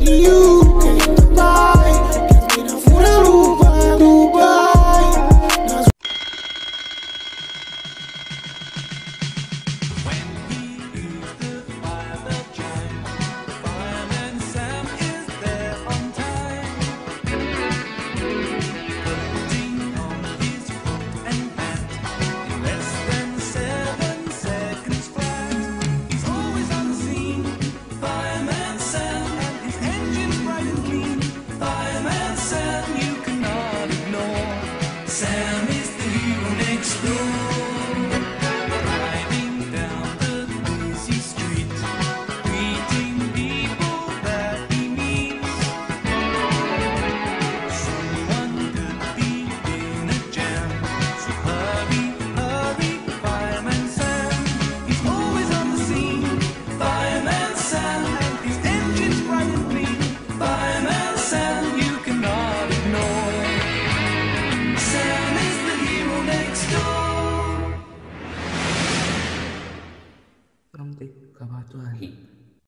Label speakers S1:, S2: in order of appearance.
S1: You came to buy, give me the food Aruba, Dubai.
S2: When he leaves the fire bell chime, Fireman Sam is there on time, putting on his coat and hat in less than 7 seconds flat. He's always on the scene, Fireman Sam, and his engine's bright and clean. Fireman Sam, you cannot ignore. Sam is the hero next door. Driving down the busy street, greeting people that he meets. Someone could be in a jam, so hurry, hurry, Fireman Sam. He's always on the scene, Fireman Sam, and his engine's bright and clean. Fireman Sam, you cannot ignore. Sam is the hero next door.
S3: From the Kabatuan.